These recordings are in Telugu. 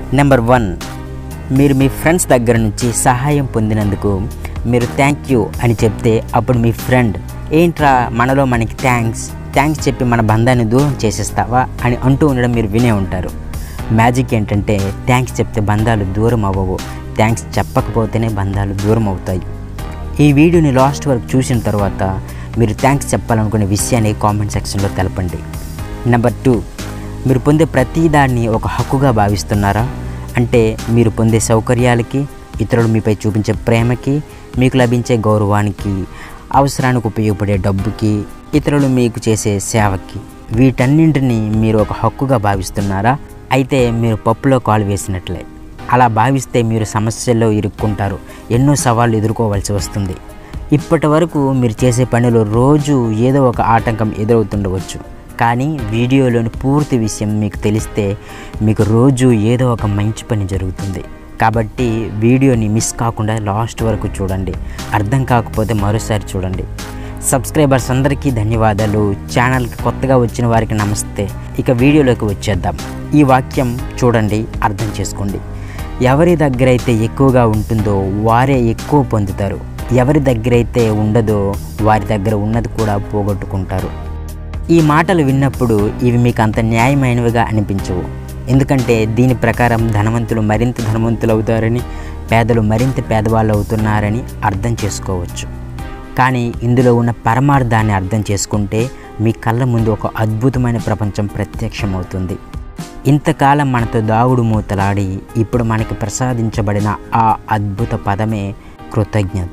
నెంబర్ 1, మీరు మీ ఫ్రెండ్స్ దగ్గర నుంచి సహాయం పొందినందుకు మీరు థ్యాంక్ యూ అని చెప్తే అప్పుడు మీ ఫ్రెండ్ ఏంట్రా మనలో మనకి థ్యాంక్స్ చెప్పి మన బంధాన్ని దూరం చేసేస్తావా అని అంటూ ఉండడం మీరు వినే ఉంటారు. మ్యాజిక్ ఏంటంటే థ్యాంక్స్ చెప్తే బంధాలు దూరం అవ్వవు, థ్యాంక్స్ చెప్పకపోతేనే బంధాలు దూరం అవుతాయి. ఈ వీడియోని లాస్ట్ వరకు చూసిన తర్వాత మీరు థ్యాంక్స్ చెప్పాలనుకునే విషయాన్ని కామెంట్ సెక్షన్లో తెలపండి. నెంబర్ 2, మీరు పొందే ప్రతిదాన్ని ఒక హక్కుగా భావిస్తున్నారా? అంటే మీరు పొందే సౌకర్యాలకి, ఇతరులు మీపై చూపించే ప్రేమకి, మీకు లభించే గౌరవానికి, అవసరానికి ఉపయోగపడే డబ్బుకి, ఇతరులు మీకు చేసే సేవకి, వీటన్నింటినీ మీరు ఒక హక్కుగా భావిస్తున్నారా? అయితే మీరు పప్పులో కాలు వేసినట్లే. అలా భావిస్తే మీరు సమస్యల్లో ఇరుక్కుంటారు, ఎన్నో సవాళ్ళు ఎదుర్కోవాల్సి వస్తుంది. ఇప్పటి వరకు మీరు చేసే పనిలో రోజు ఏదో ఒక ఆటంకం ఎదురవుతుండవచ్చు. కానీ వీడియోలోని పూర్తి విషయం మీకు తెలిస్తే మీకు రోజు ఏదో ఒక మంచి పని జరుగుతుంది. కాబట్టి వీడియోని మిస్ కాకుండా లాస్ట్ వరకు చూడండి. అర్థం కాకపోతే మరోసారి చూడండి. సబ్స్క్రైబర్స్ అందరికీ ధన్యవాదాలు. ఛానల్కి కొత్తగా వచ్చిన వారికి నమస్తే. ఇక వీడియోలోకి వచ్చేద్దాం. ఈ వాక్యం చూడండి, అర్థం చేసుకోండి. ఎవరి దగ్గరైతే ఎక్కువగా ఉంటుందో వారే ఎక్కువ పొందుతారు. ఎవరి దగ్గరైతే ఉండదో వారి దగ్గర ఉన్నది కూడా పోగొట్టుకుంటారు. ఈ మాటలు విన్నప్పుడు ఇవి మీకు అంత న్యాయమైనవిగా అనిపించవు. ఎందుకంటే దీని ప్రకారం ధనవంతులు మరింత ధనవంతులు అవుతారని, పేదలు మరింత పేదవాళ్ళు అవుతున్నారని అర్థం చేసుకోవచ్చు. కానీ ఇందులో ఉన్న పరమార్థాన్ని అర్థం చేసుకుంటే మీ కళ్ళ ముందు ఒక అద్భుతమైన ప్రపంచం ప్రత్యక్షమవుతుంది. ఇంతకాలం మనతో దాగుడు మూతలాడి ఇప్పుడు మనకి ప్రసాదించబడిన ఆ అద్భుత పదమే కృతజ్ఞత.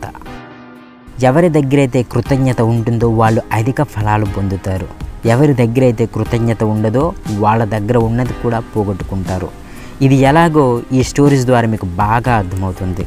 ఎవరి దగ్గరైతే కృతజ్ఞత ఉంటుందో వాళ్ళు అధిక ఫలాలు పొందుతారు. ఎవరి దగ్గరైతే కృతజ్ఞత ఉండదో వాళ్ళ దగ్గర ఉన్నది కూడా పోగొట్టుకుంటారు. ఇది ఎలాగో ఈ స్టోరీస్ ద్వారా మీకు బాగా అర్థమవుతుంది.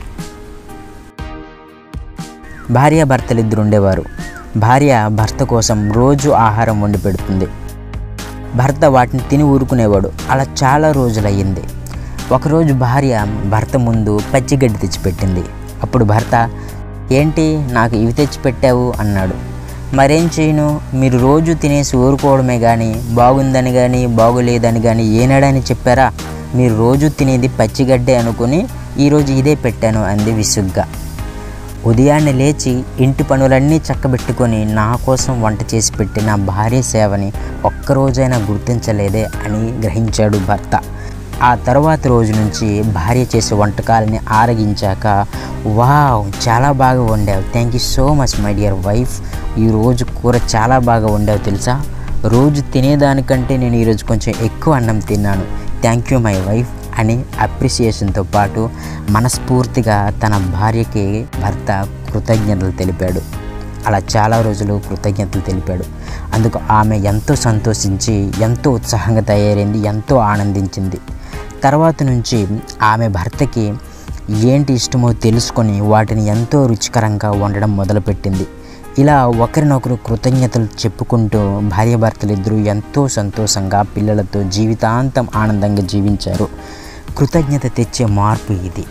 భార్యాభర్తలు ఇద్దరు ఉండేవారు. భార్య భర్త కోసం రోజు ఆహారం వండి పెడుతుంది. భర్త వాటిని తిని ఊరుకునేవాడు. అలా చాలా రోజులయ్యింది. ఒకరోజు భార్య భర్త ముందు పచ్చిగడ్డి తెచ్చిపెట్టింది. అప్పుడు భర్త, ఏంటి నాకు ఇవి తెచ్చిపెట్టావు అన్నాడు. మరేం చేయను, మీరు రోజు తినేసి ఊరుకోవడమే కానీ బాగుందని కానీ బాగులేదని కానీ ఏనాడని చెప్పారా? మీరు రోజు తినేది పచ్చిగడ్డే అనుకుని ఈరోజు ఇదే పెట్టాను అంది విసుగ్గా. ఉదయాన్నే లేచి ఇంటి పనులన్నీ చక్కబెట్టుకొని నా కోసం వంట చేసి పెట్టిన భార్య సేవని ఒక్కరోజైనా గుర్తించలేదే అని గ్రహించాడు భర్త. ఆ తర్వాత రోజు నుంచి భార్య చేసే వంటకాలని ఆరగించాక, వావ్ చాలా బాగా వండావు, thank you so much my dear wife, ఈరోజు కూర చాలా బాగా వండావు తెలుసా, రోజు తినేదానికంటే నేను ఈరోజు కొంచెం ఎక్కువ అన్నం తిన్నాను, థ్యాంక్ యూ మై వైఫ్ అని అప్రిసియేషన్తో పాటు మనస్ఫూర్తిగా తన భార్యకి భర్త కృతజ్ఞతలు తెలిపాడు. అలా చాలా రోజులు కృతజ్ఞతలు తెలిపాడు. అందుకు ఆమె ఎంతో సంతోషించి ఎంతో ఉత్సాహంగా తయారైంది, ఎంతో ఆనందించింది. తర్వాత నుంచి ఆమె భర్తకి ఏంటి ఇష్టమో తెలుసుకొని వాటిని ఎంతో రుచికరంగా వండడం మొదలుపెట్టింది. ఇలా ఒకరినొకరు కృతజ్ఞతలు చెప్పుకుంటూ భార్యాభర్తలు ఇద్దరూ ఎంతో సంతోషంగా పిల్లలతో జీవితాంతం ఆనందంగా జీవించారు. కృతజ్ఞత తెచ్చే మార్పు ఇది.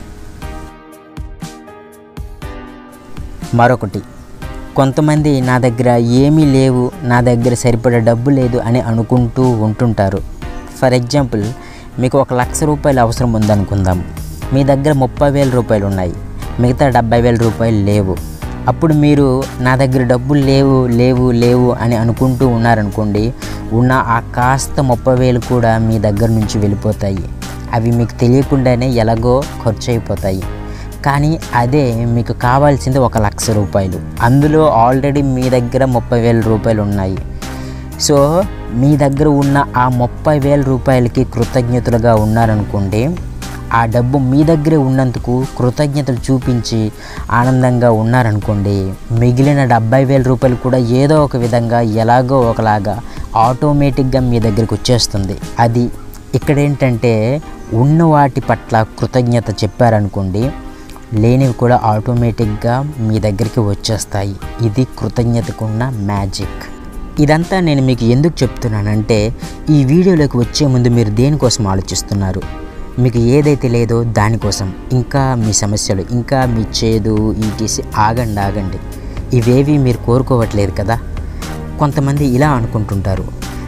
మరొకటి, కొంతమంది నా దగ్గర ఏమీ లేవు, నా దగ్గర సరిపడా డబ్బు లేదు అని అనుకుంటూ ఉంటుంటారు. ఫర్ ఎగ్జాంపుల్, మీకు 1,00,000 రూపాయలు అవసరం ఉందనుకుందాం. మీ దగ్గర 30,000 రూపాయలు ఉన్నాయి, మిగతా 70,000 రూపాయలు లేవు. అప్పుడు మీరు నా దగ్గర డబ్బులు లేవు అని అనుకుంటూ ఉన్నారనుకోండి, ఉన్న ఆ కాస్త 30,000 కూడా మీ దగ్గర నుంచి వెళ్ళిపోతాయి. అవి మీకు తెలియకుండానే ఎలాగో ఖర్చు అయిపోతాయి. కానీ అదే మీకు కావాల్సింది 1,00,000 రూపాయలు, అందులో ఆల్రెడీ మీ దగ్గర 30,000 రూపాయలు ఉన్నాయి. సో మీ దగ్గర ఉన్న ఆ 30,000 రూపాయలకి కృతజ్ఞతలుగా ఉన్నారనుకోండి, ఆ డబ్బు మీ దగ్గరే ఉన్నందుకు కృతజ్ఞతలు చూపించి ఆనందంగా ఉన్నారనుకోండి, మిగిలిన 70,000 రూపాయలు కూడా ఏదో ఒక విధంగా ఎలాగో ఒకలాగా ఆటోమేటిక్గా మీ దగ్గరికి వచ్చేస్తుంది. అది ఇక్కడేంటంటే ఉన్న వాటి పట్ల కృతజ్ఞత చెప్పారనుకోండి, లేనివి కూడా ఆటోమేటిక్గా మీ దగ్గరికి వచ్చేస్తాయి. ఇది కృతజ్ఞతకున్న మ్యాజిక్. ఇదంతా నేను మీకు ఎందుకు చెప్తున్నానంటే, ఈ వీడియోలోకి వచ్చే ముందు మీరు దేనికోసం ఆలోచిస్తున్నారు? మీకు ఏదైతే లేదో దానికోసం, ఇంకా మీ సమస్యలు, ఇంకా మీ చేదు ఈటీసీ ఆగండి. ఇవేవి మీరు కోరుకోవట్లేదు కదా. కొంతమంది ఇలా అనుకుంటుంటారు,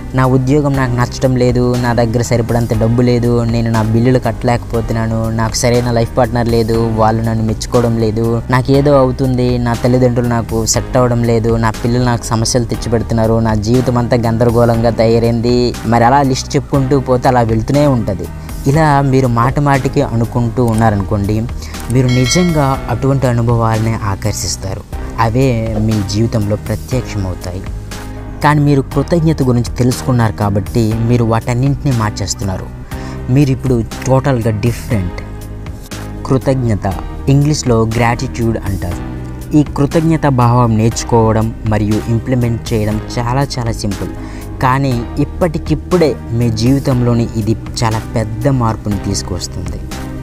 నా ఉద్యోగం నాకు నచ్చడం లేదు, నా దగ్గర సరిపడంత డబ్బు లేదు, నేను నా బిల్లులు కట్టలేకపోతున్నాను, నాకు సరైన లైఫ్ పార్ట్నర్ లేదు, వాళ్ళు నన్ను మెచ్చుకోవడం లేదు, నాకు ఏదో అవుతుంది, నా తల్లిదండ్రులు నాకు సెట్ అవ్వడం లేదు, నా పిల్లలు నాకు సమస్యలు తెచ్చిపెడుతున్నారు, నా జీవితం అంతా గందరగోళంగా తయారైంది. మరి అలా లిస్ట్ చెప్పుకుంటూ పోతే అలా వెళ్తూనే ఉంటుంది. ఇలా మీరు మాటికి అనుకుంటూ ఉన్నారనుకోండి, మీరు నిజంగా అటువంటి అనుభవాలనే ఆకర్షిస్తారు. అవే మీ జీవితంలో ప్రత్యక్షమవుతాయి. కానీ మీరు కృతజ్ఞత గురించి తెలుసుకున్నారు కాబట్టి మీరు వాటన్నింటినీ మార్చేస్తున్నారు. మీరు ఇప్పుడు టోటల్గా డిఫరెంట్. కృతజ్ఞత ఇంగ్లీష్లో గ్రాటిట్యూడ్ అంటారు. ఈ కృతజ్ఞత భావం నేర్చుకోవడం మరియు ఇంప్లిమెంట్ చేయడం చాలా సింపుల్. కానీ ఇప్పటికిప్పుడే మీ జీవితంలోని ఇది చాలా పెద్ద మార్పుని తీసుకువస్తుంది.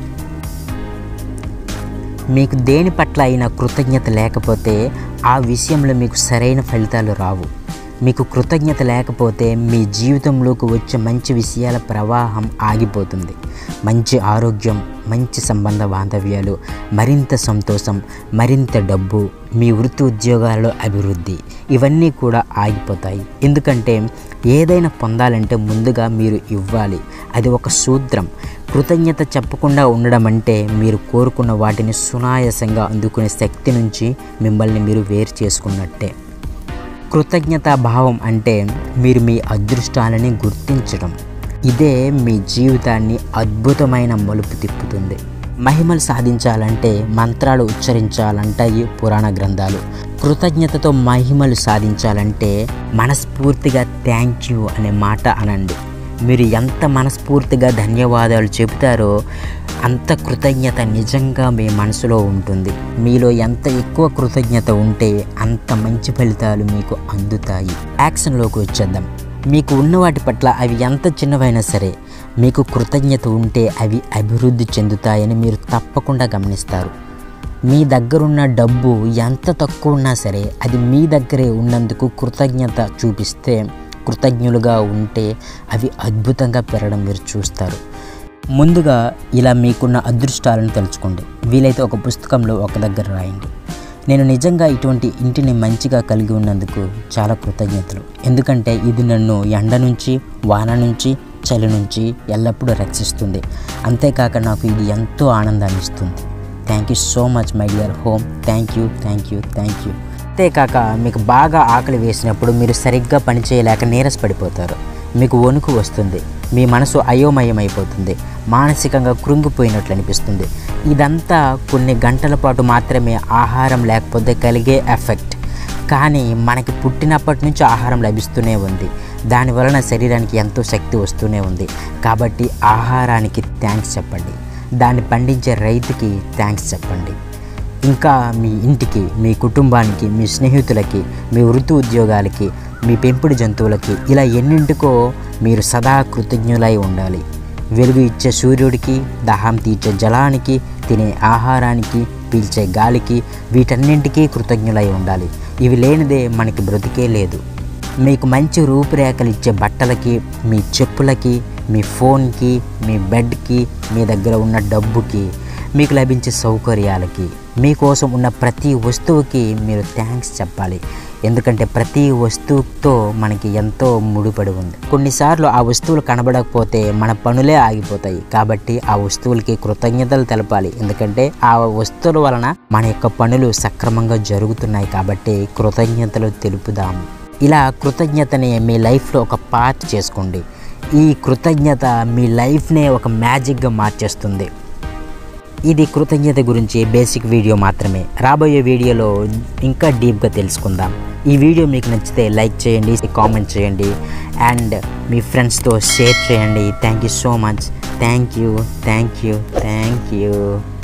మీకు దేని పట్ల అయినా కృతజ్ఞత లేకపోతే ఆ విషయంలో మీకు సరైన ఫలితాలు రావు. మీకు కృతజ్ఞత లేకపోతే మీ జీవితంలోకి వచ్చే మంచి విషయాల ప్రవాహం ఆగిపోతుంది. మంచి ఆరోగ్యం, మంచి సంబంధ బాంధవ్యాలు, మరింత సంతోషం, మరింత డబ్బు, మీ వృత్తి ఉద్యోగాల్లో అభివృద్ధి, ఇవన్నీ కూడా ఆగిపోతాయి. ఎందుకంటే ఏదైనా పొందాలంటే ముందుగా మీరు ఇవ్వాలి. అది ఒక సూత్రం. కృతజ్ఞత చెప్పకుండా ఉండడం అంటే మీరు కోరుకున్న వాటిని సునాయాసంగా అందుకునే శక్తి నుంచి మిమ్మల్ని మీరు వేరు చేసుకున్నట్టే. కృతజ్ఞతా భావం అంటే మీరు మీ అదృష్టాలని గుర్తించడం. ఇదే మీ జీవితాన్ని అద్భుతమైన మలుపు తిప్పుతుంది. మహిమలు సాధించాలంటే మంత్రాలు ఉచ్చరించాలంటాయి పురాణ గ్రంథాలు. కృతజ్ఞతతో మహిమలు సాధించాలంటే మనస్ఫూర్తిగా థ్యాంక్ యూ అనే మాట అనండి. మీరు ఎంత మనస్ఫూర్తిగా ధన్యవాదాలు చెబుతారో అంత కృతజ్ఞత నిజంగా మీ మనసులో ఉంటుంది. మీలో ఎంత ఎక్కువ కృతజ్ఞత ఉంటే అంత మంచి ఫలితాలు మీకు అందుతాయి. యాక్షన్లోకి వచ్చేద్దాం. మీకు ఉన్న వాటి పట్ల అవి ఎంత చిన్నవైనా సరే మీకు కృతజ్ఞత ఉంటే అవి అభివృద్ధి చెందుతాయని మీరు తప్పకుండా గమనిస్తారు. మీ దగ్గరున్న డబ్బు ఎంత తక్కువ ఉన్నా సరే అది మీ దగ్గరే ఉన్నందుకు కృతజ్ఞత చూపిస్తే, కృతజ్ఞులుగా ఉంటే అవి అద్భుతంగా పెరగడం మీరు చూస్తారు. ముందుగా ఇలా మీకున్న అదృష్టాలను తలుచుకోండి. వీలైతే ఒక పుస్తకంలో ఒక దగ్గర రాయండి. నేను నిజంగా ఇటువంటి ఇంటిని మంచిగా కలిగి ఉన్నందుకు చాలా కృతజ్ఞతలు. ఎందుకంటే ఇది నన్ను ఎండ నుంచి, వాన నుంచి, చలి నుంచి ఎల్లప్పుడూ రక్షిస్తుంది. అంతేకాక నాకు ఇది ఎంతో ఆనందాన్ని ఇస్తుంది. Thank you so much my dear home. Thank you. అంతేకాక మీకు బాగా ఆకలి వేసినప్పుడు మీరు సరిగ్గా పనిచేయలేక నీరసపడిపోతారు. మీకు వణుకు వస్తుంది. మీ మనసు అయోమయం అయిపోతుంది. మానసికంగా కృంగిపోయినట్లు అనిపిస్తుంది. ఇదంతా కొన్ని గంటల పాటు మాత్రమే ఆహారం లేకపోతే కలిగే ఎఫెక్ట్. కానీ మనకి పుట్టినప్పటి నుంచి ఆహారం లభిస్తూనే ఉంది. దానివలన శరీరానికి ఎంతో శక్తి వస్తూనే ఉంది. కాబట్టి ఆహారానికి థ్యాంక్స్ చెప్పండి. దాన్ని పండించే రైతుకి థ్యాంక్స్ చెప్పండి. ఇంకా మీ ఇంటికి, మీ కుటుంబానికి, మీ స్నేహితులకి, మీ వృత్తి ఉద్యోగాలకి, మీ పెంపుడు జంతువులకి, ఇలా ఎన్నింటికో మీరు సదా కృతజ్ఞులై ఉండాలి. వెలుగు ఇచ్చే సూర్యుడికి, దాహం తీర్చే జలానికి, తినే ఆహారానికి, పీల్చే గాలికి, వీటన్నింటికీ కృతజ్ఞులై ఉండాలి. ఇవి లేనిదే మనకి బ్రతికే లేదు. మీకు మంచి రూపురేఖలు ఇచ్చే బట్టలకి, మీ చెప్పులకి, మీ ఫోన్కి, మీ బెడ్కి, మీ దగ్గర ఉన్న డబ్బుకి, మీకు లభించే సౌకర్యాలకి, మీకోసం ఉన్న ప్రతి వస్తువుకి మీరు థ్యాంక్స్ చెప్పాలి. ఎందుకంటే ప్రతి వస్తువుతో మనకి ఎంతో ముడిపడి ఉంది. కొన్నిసార్లు ఆ వస్తువులు కనబడకపోతే మన పనులే ఆగిపోతాయి. కాబట్టి ఆ వస్తువులకి కృతజ్ఞతలు తెలపాలి. ఎందుకంటే ఆ వస్తువుల వలన మన యొక్క పనులు సక్రమంగా జరుగుతున్నాయి. కాబట్టి కృతజ్ఞతలు తెలుపుదాం. ఇలా కృతజ్ఞతని మీ లైఫ్లో ఒక పార్ట్ చేసుకోండి. ఈ కృతజ్ఞత మీ లైఫ్నే ఒక మ్యాజిక్గా మార్చేస్తుంది. ఇది కృతజ్ఞత గురించి బేసిక్ వీడియో మాత్రమే. రాబోయే వీడియోలో ఇంకా డీప్గా తెలుసుకుందాం. ఈ వీడియో మీకు నచ్చితే లైక్ చేయండి, కామెంట్ చేయండి అండ్ మీ ఫ్రెండ్స్తో షేర్ చేయండి. Thank you so much. Thank you.